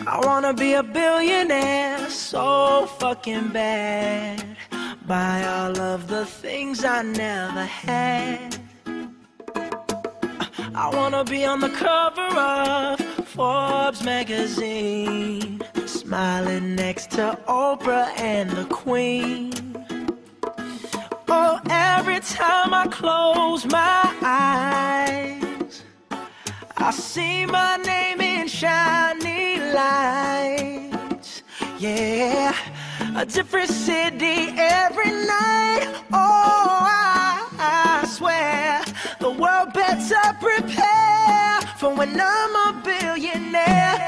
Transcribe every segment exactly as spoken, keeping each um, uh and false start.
I wanna be a billionaire so fucking bad. Buy all of the things I never had. I wanna be on the cover of Forbes magazine, smiling next to Oprah and the Queen. Oh, every time I close my eyes, I see my name in shiny lights. Yeah, a different city every night. Oh, I, I swear the world better prepare for when I'm a billionaire.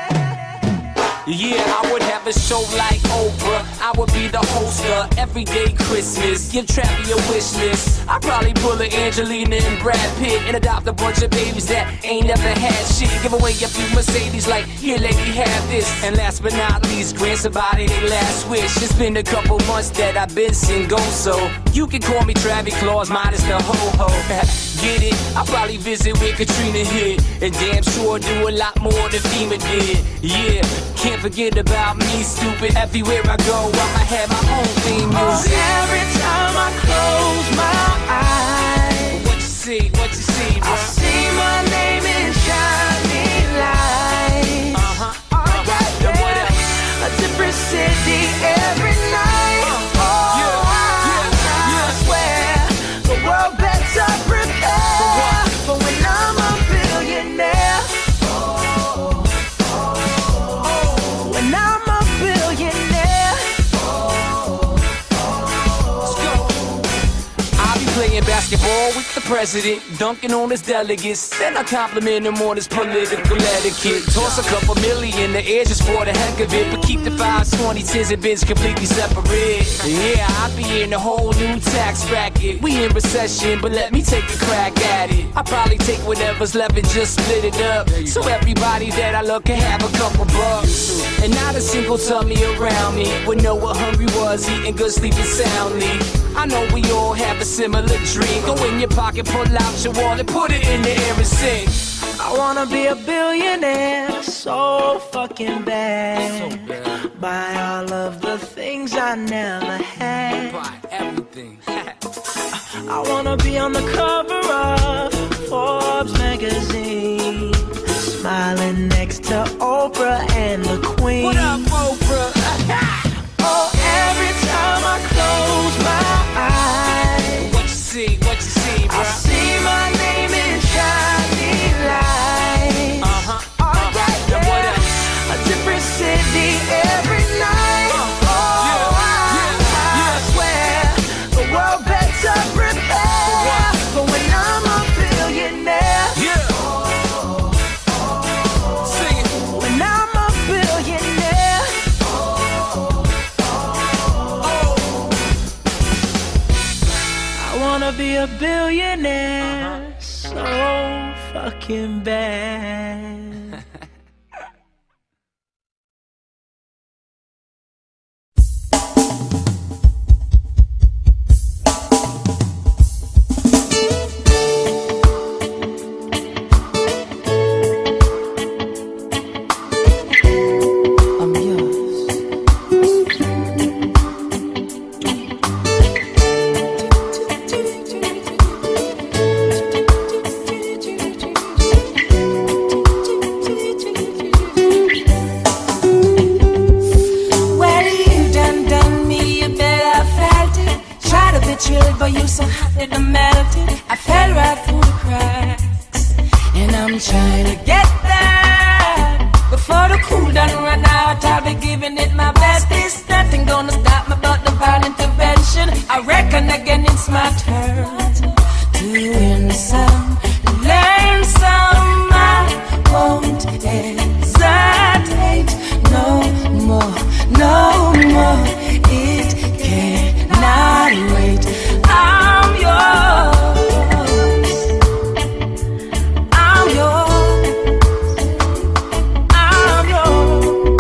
Yeah, I would have a show like Oprah. I would be the host of Everyday Christmas. Give Travi a wish list. I'd probably pull a Angelina and Brad Pitt and adopt a bunch of babies that ain't never had shit. Give away a few Mercedes like, here lady, have this. And last but not least, grant somebody their last wish. It's been a couple months that I've been single, so you can call me Travis Claus minus the ho-ho. Get it? I'll probably visit where Katrina hit, and damn sure do a lot more than FEMA did. Yeah, can't forget about me, stupid. Everywhere I go, I'ma have my own theme music. Oh, every time I close my eyes, what you see, what you see, bro? I see my name in shiny lights. Uh-huh, oh, uh-huh. yeah, Then what else? A different city every night. Uh, oh, yeah, I, yeah, yeah. I swear the world better prepare for when I'm a billionaire. Oh, oh, oh, when I'm a billionaire. Oh, oh, let's go. I'll be playing basketball with the president, dunking on his delegates. Then I compliment him on his political etiquette. Toss a couple million in the air just for the heck of it, but keep the fives, twenty, tens, and bins completely separate. Yeah, I'll be in a whole new tax bracket. We in recession, but let me take a crack at it. I'll probably take whatever's left and just split it up, so everybody that I love can have a couple bucks. And not a single tummy around me would know what hungry was, eating good, sleeping soundly. I know we all have a similar dream. Go in your pocket, pull out your wallet, put it in the air and sing. I wanna be a billionaire so fucking bad. So bad. Buy all of the things I never had. Buy everything. I wanna be on the cover of Forbes magazine, smiling next to Oprah and the Queen. What up, Oprah? Oh, every time I close my eyes, What you see, what you see, bro? I see my name in shiny lights. Uh-huh, oh, uh-huh. yeah, Then what yeah. else? A different city every night. Uh, oh, yeah, I, yeah, I yeah. swear the world better prepare for when I'm a billionaire. Yeah. Sing it. When I'm a billionaire. I wanna be a billionaire so fucking bad. I'm yours. Thrilled, but you so hot that I melted. I fell right through the cracks, and I'm trying to get there before the cool done run out. I'll be giving it my best. There's nothing gonna stop me but divine intervention. I reckon again it's my turn to win some, learn some. I won't hesitate no more, no more. It cannot wait. I'm yours. I'm yours. I'm yours.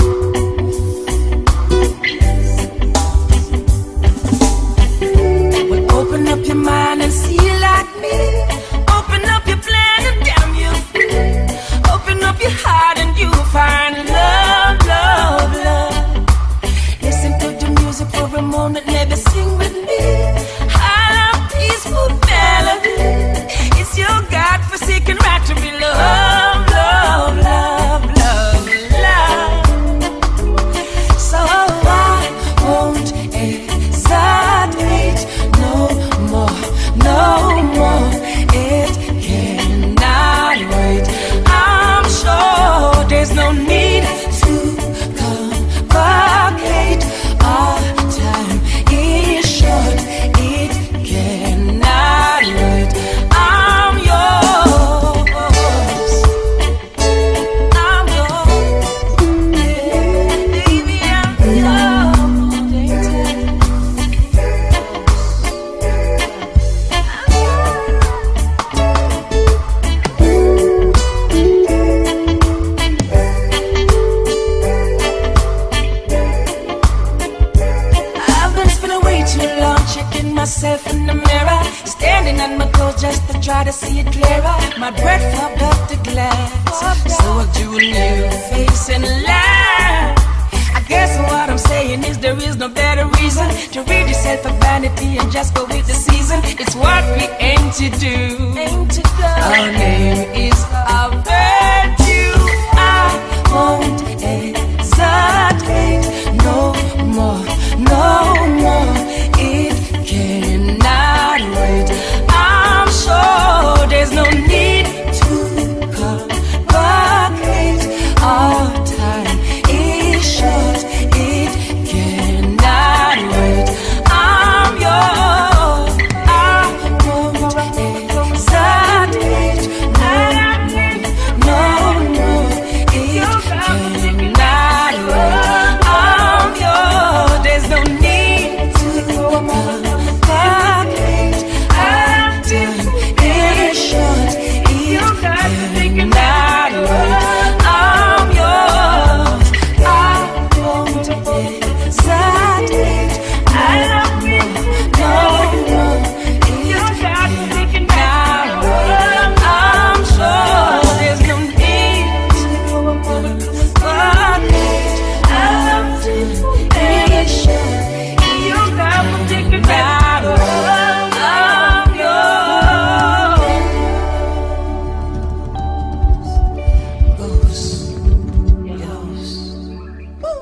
Well, open up your mind and see like me. Open up your plan and damn you free. Open up your heart and you'll find love, love. try to see it clearer. My breath fogged up the glass, so I drew a new face and laughed. I guess what I'm saying is there is no better reason to rid yourself of vanity and just go with the season. It's what we aim to do. Aim to do. Our name is our virtue. I won't hesitate no more, no more. It cannot wait. I'm sure there's no need to complicate. Our time is short. It cannot wait. I'm yours. I won't hesitate no more, no more. It cannot wait. I'm yours. There's no need to complicate. Our time is short. It cannot wait. I'm yours. I won't hesitate. I love you. No, no. You got me thinking now. I'm sure there's no need to complicate. I love you. It's short. You got me thinking now. I'm yours. Yours. Yours.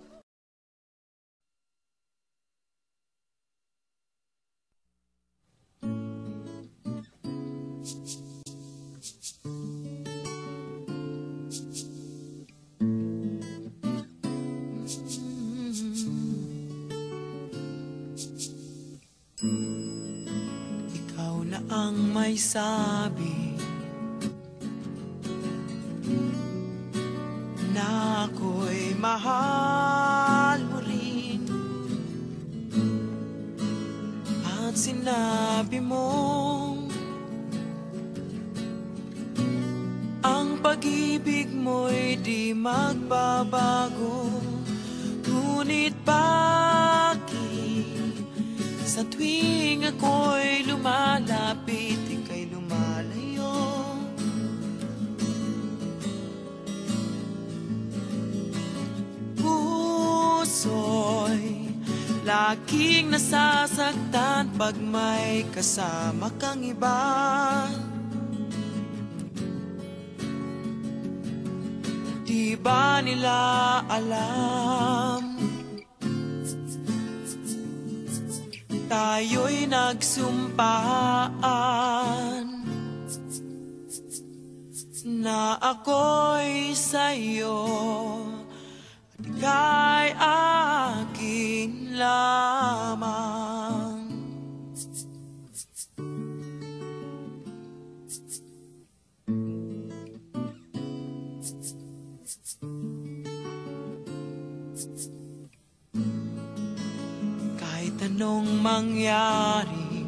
Ikaw na ang may sabi na ako'y mahal mo rin, at sinabi mong ang pag-ibig mo'y di magbabago. Ngunit bakit sa tuwing ako'y lumalapit, ika'y lumalayo? Puso'y laging nasasaktan pag may kasama kang iba. Di ba nila alam? Tayo'y nagsumpaan na ako'y sa'yo at ika'y akin lamang. Kahit anong mangyari,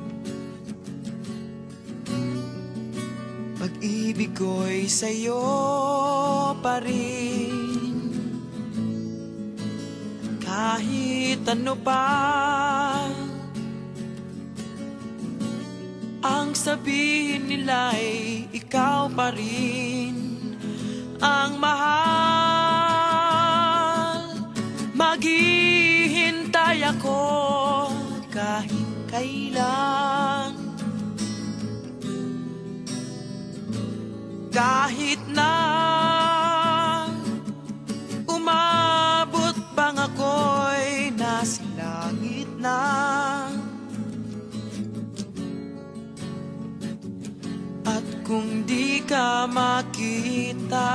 pag-ibig ko'y sa'yo pa rin. Kahit ano pa ang sabihin nila'y ikaw pa rin ang mahal. Maghihintay ako kahit kailan, kahit na umabot bang ako'y nasa langit na. At kung di ka makita,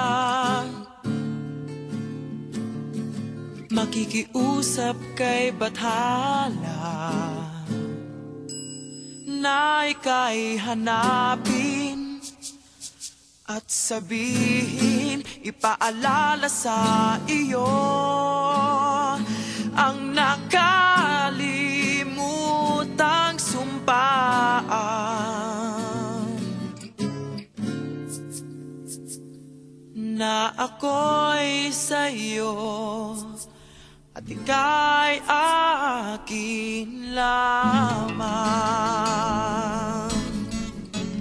makikiusap kay bathala na ika'y hanapin at sabihin, ipaalala sa iyo ang nakalimutang sumpaan na ako'y sa'yo at ika'y akin lamang.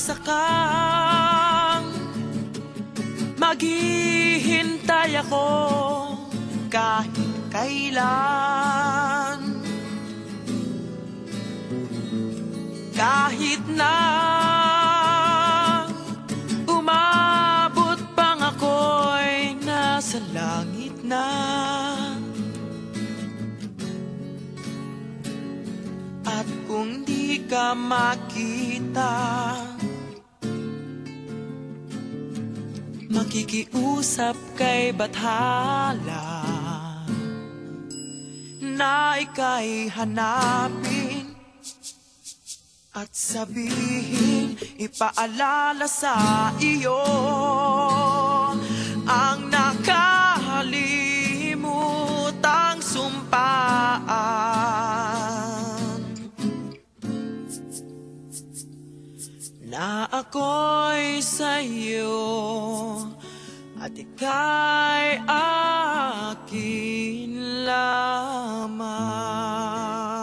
umaasa kang maghihintay ako kahit kailan. Kahit na umabot pang ako'y nasa langit na, at kung di ka makita, makikiusap kay Bathala na ika'y hanapin at sabihin, ipaalala sa iyo ang nakakalimutang sumpaan, na ako'y sa'yo at ika'y akin lamang.